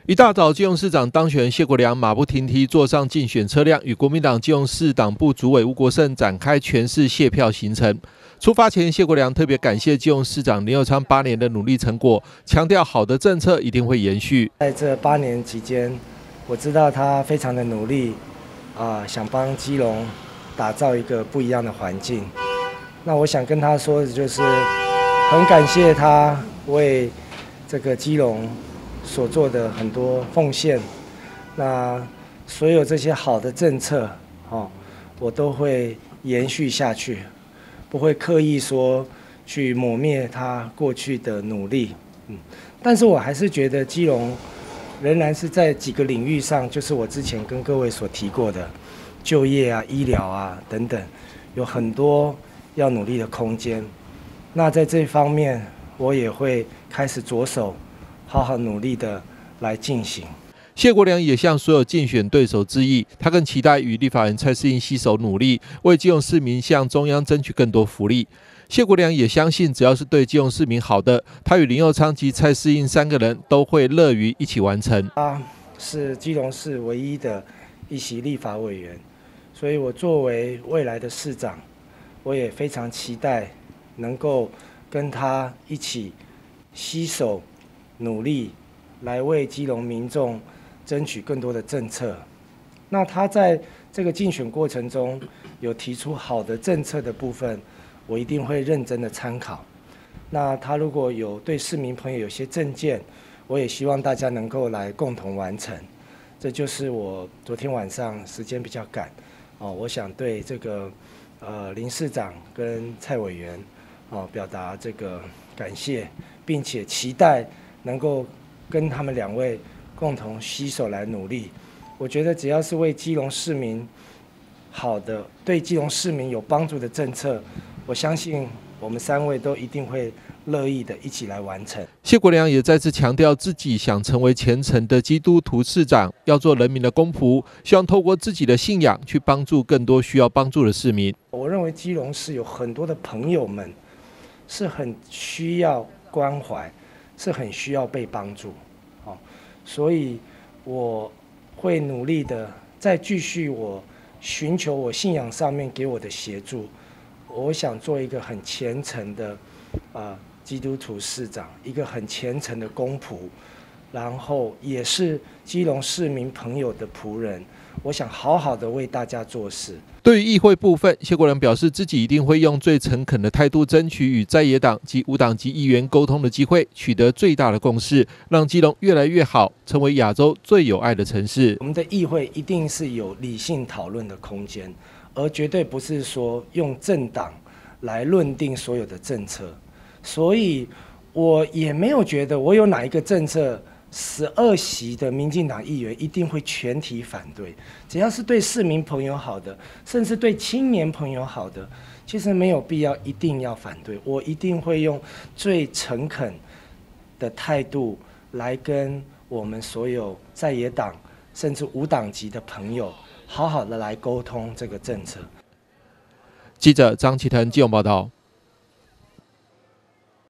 一大早，基隆市长当选人谢国良马不停蹄坐上竞选车辆，与国民党基隆市党部主委吴国胜展开全市谢票行程。出发前，谢国良特别感谢基隆市长林右昌8年的努力成果，强调好的政策一定会延续。 在这8年期间，我知道他非常的努力，想帮基隆打造一个不一样的环境。那我想跟他说的就是，很感谢他为这个基隆所做的很多奉献，那所有这些好的政策，我都会延续下去，不会刻意说去抹灭他过去的努力。但是我还是觉得基隆仍然是在几个领域上，就是我之前跟各位所提过的就业啊、医疗啊等等，有很多要努力的空间。那在这方面，我也会开始着手好好努力的来进行。 谢国良也向所有竞选对手致意，他更期待与立法院蔡适应携手努力，为基隆市民向中央争取更多福利。谢国良也相信，只要是对基隆市民好的，他与林右昌及蔡适应3个人都会乐于一起完成。 他是基隆市唯一的一席立法委员，所以我作为未来的市长，我也非常期待能够跟他一起携手努力，来为基隆民众争取更多的政策。那他在这个竞选过程中有提出好的政策的部分，我一定会认真的参考。那他如果有对市民朋友有些政见，我也希望大家能够来共同完成。这就是我昨天晚上时间比较赶，我想对这个林市长跟蔡委员表达这个感谢，并且期待能够跟他们2位共同携手来努力。我觉得只要是为基隆市民好的、对基隆市民有帮助的政策，我相信我们3位都一定会乐意的一起来完成。 谢国良也再次强调，自己想成为虔诚的基督徒市长，要做人民的公仆，希望透过自己的信仰去帮助更多需要帮助的市民。 我认为基隆市有很多的朋友们是很需要关怀，是很需要被帮助，所以我会努力的再继续我寻求我信仰上面给我的协助。我想做一个很虔诚的基督徒市长，一个很虔诚的公仆，然后也是基隆市民朋友的仆人。我想好好的为大家做事。 对于议会部分，谢国良表示自己一定会用最诚恳的态度，争取与在野党及无党籍议员沟通的机会，取得最大的共识，让基隆越来越好，成为亚洲最有爱的城市。 我们的议会一定是有理性讨论的空间，而绝对不是说用政党来论定所有的政策。所以我也没有觉得我有哪一个政策12席的民进党议员一定会全体反对。只要是对市民朋友好的，甚至对青年朋友好的，其实没有必要一定要反对。我一定会用最诚恳的态度来跟我们所有在野党甚至无党籍的朋友好好的来沟通这个政策。 记者张启腾基隆报道。